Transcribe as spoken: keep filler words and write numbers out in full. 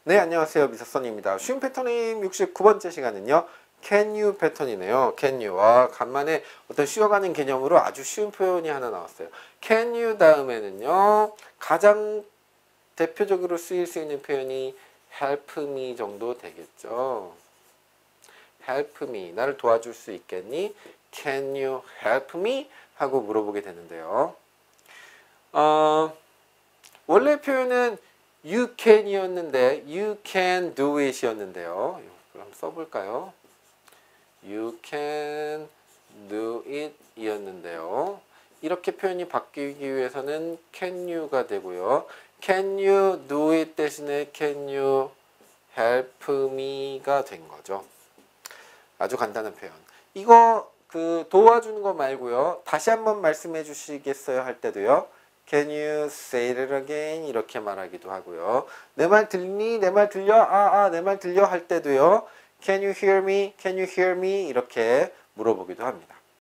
네, 안녕하세요. 미사선입니다. 쉬운 패턴임 육십구 번째 시간은요. Can you 패턴이네요. Can you. 와, 간만에 어떤 쉬어가는 개념으로 아주 쉬운 표현이 하나 나왔어요. Can you 다음에는요. 가장 대표적으로 쓰일 수 있는 표현이 help me 정도 되겠죠. help me. 나를 도와줄 수 있겠니? Can you help me? 하고 물어보게 되는데요. 어, 원래 표현은 you can 이었는데 you can do it 이었는데요. 그럼 써볼까요? you can do it 이었는데요. 이렇게 표현이 바뀌기 위해서는 can you가 되고요. can you do it 대신에 can you help me가 된 거죠. 아주 간단한 표현. 이거 그 도와주는 거 말고요. 다시 한번 말씀해 주시겠어요? 할 때도요. Can you say it again? 이렇게 말하기도 하고요. 내 말 들리니? 내 말 들려? 아, 아, 내 말 들려? 할 때도요. Can you hear me? Can you hear me? 이렇게 물어보기도 합니다.